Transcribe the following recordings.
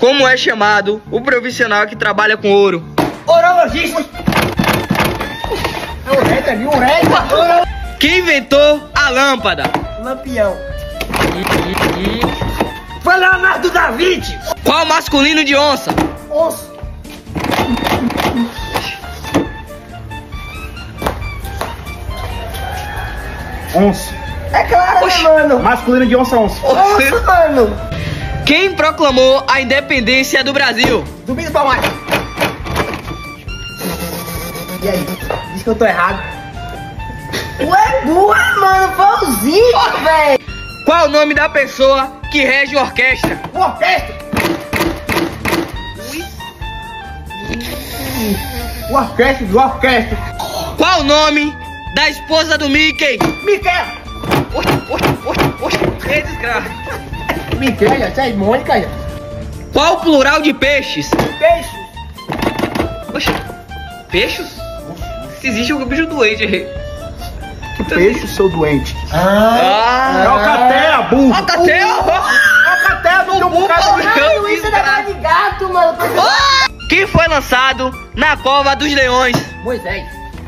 Como é chamado o profissional que trabalha com ouro? Orologista. Quem inventou a lâmpada? Lampião. Foi Leonardo da Vinci. Qual o masculino de onça? Onça. Onça. É claro, Oxi. né, mano? Masculino de onça, onça. Onça, mano. Quem proclamou a independência do Brasil? Domingos Palmares. E aí? Diz que eu tô errado. Ué, boa, mano. Foi o Zico, velho. Qual o nome da pessoa que rege a orquestra? Orquestra. Orquestra. Qual o nome da esposa do Mickey? Miquel. Que desgraça. Miquel, essa é Mônica. Já. Qual o plural de peixes? Peixe. Oxe, peixes? Se existe um bicho doente aí. Peixe, seu doente. Ah! Alcatéia, burro. Alcatéia! Alcatéia do teu bocado de Caralho, isso é negócio de gato, mano. Quem foi lançado na cova dos leões? Moisés.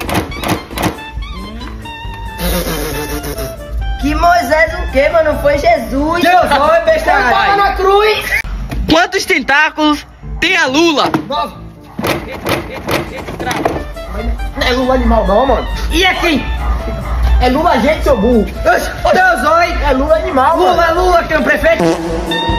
Que Moisés o quê, mano? Foi Jesus. Deus, olha besta. Ele tava na cruz. Quantos tentáculos tem a lula? 9. Não é lula animal não, mano. E aqui? É lula gente, seu burro. Deus, oi. É lula animal, mano. Lula, que é o prefeito.